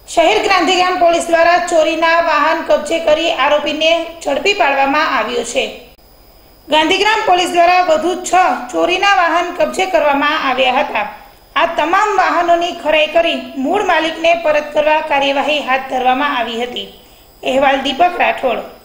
શહેર ગાંધીગ્રામ પોલીસ દ્વારા ચોરીના વાહન કબજે કરી આરોપીને ઝડપી પાડવામાં આવ્યો છે। ગાંધીગ્રામ પોલીસ દ્વારા વધુ 6 ચોરીના વાહન કબજે કરવામાં આવ્યા હતા। આ તમામ વાહનોની ખરાઈ કરી મૂળ માલિકને પરત કરવા કાર્યવાહી હાથ ધરવામાં આવી હતી। અહેવાલ દીપક રાઠોડ।